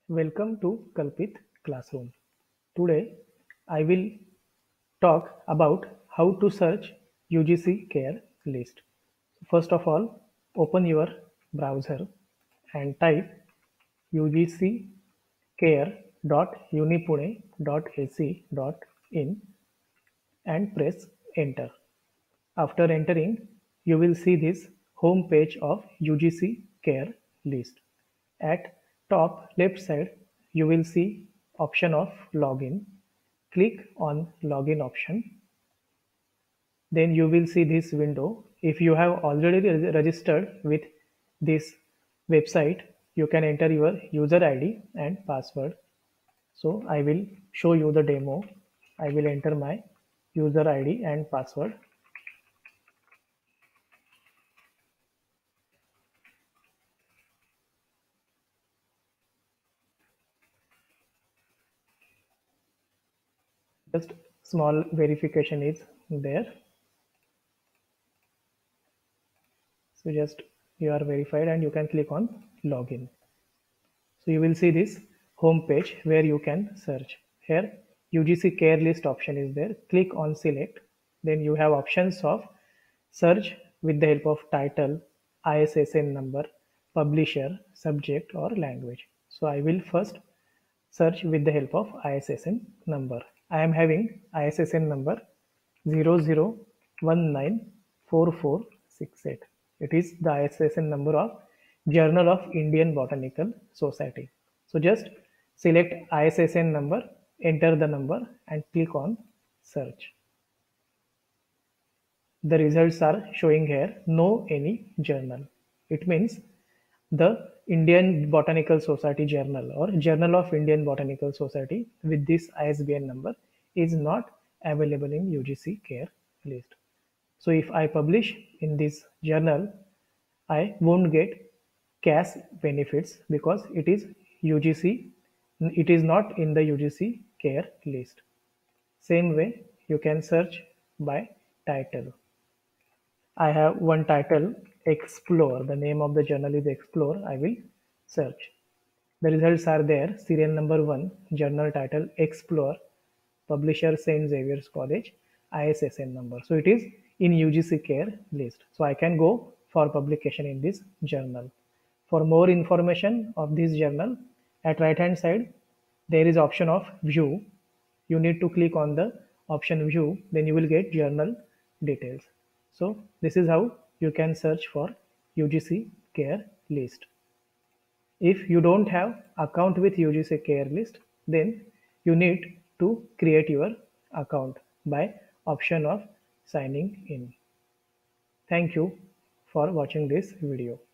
Welcome to Kalpit Classroom. Today I will talk about how to search UGC care list. First of all, open your browser and type ugccare.unipune.ac.in and press enter. After entering, you will see this home page of UGC care list. At top left side, you will see option of login. Click on login option. Then you will see this window. If you have already registered with this website, you can enter your user ID and password. So I will show you the demo. I will enter my user ID and password. Just small verification is there. So just you are verified and you can click on login. So you will see this home page where you can search. Here UGC care list option is there. Click on select. Then you have options of search with the help of title, ISSN number, publisher, subject or language. So I will first search with the help of ISSN number. I am having ISSN number 00194468. It is the ISSN number of Journal of Indian Botanical Society. So just select ISSN number, enter the number and click on search. The results are showing here no any journal. It means the Indian Botanical Society journal or Journal of Indian Botanical Society with this ISBN number is not available in UGC care list. So if I publish in this journal, I won't get cash benefits because it is UGC, it is not in the UGC care list. Same way you can search by title. I have one title, Explore. The name of the journal is Explore. I will search. The results are there. Serial number 1, journal title Explore, publisher St. Xavier's College, ISSN number. So it is in UGC care list. So I can go for publication in this journal. For more information of this journal, at right hand side, there is option of view. You need to click on the option view, then you will get journal details. So this is how you can search for UGC care list. If you don't have account with UGC care list, then you need to create your account by option of signing in. Thank you for watching this video.